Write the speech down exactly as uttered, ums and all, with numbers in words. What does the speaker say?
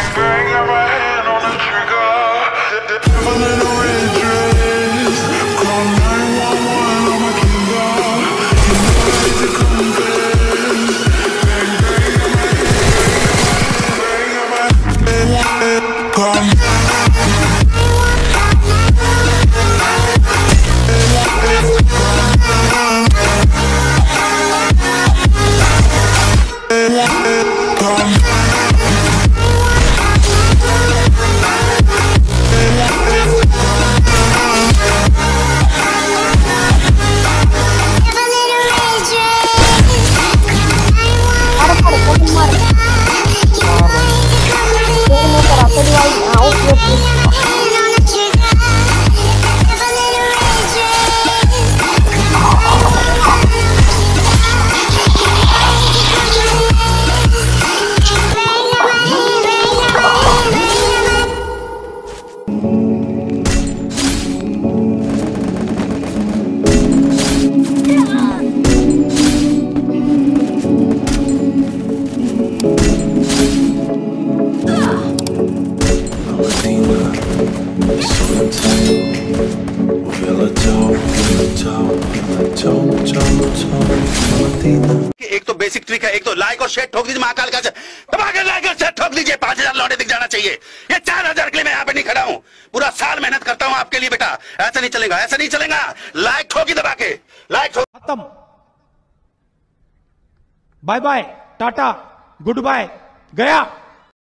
bang, got my hand on the trigger. The devil in a red dress. Call nine one one, I'm a killer. You know I hate to confess. Bang, bang, got my hand, bang, got my hand. Call me. एक तो basic trick है, एक तो like और share ठोक दीजिए महाकाल का दबा के लाइक और शेयर ठोक दीजिए। पांच हजार लौटे दिख जाना चाहिए। ये चार हजार के लिए मैं यहाँ पे नहीं खड़ा हूँ, पूरा साल मेहनत करता हूँ आपके लिए बेटा। ऐसा नहीं चलेगा, ऐसा नहीं चलेगा। लाइक ठोकी दबा के, लाइक ठोक। खत्म, bye bye, tata, good bye, गया।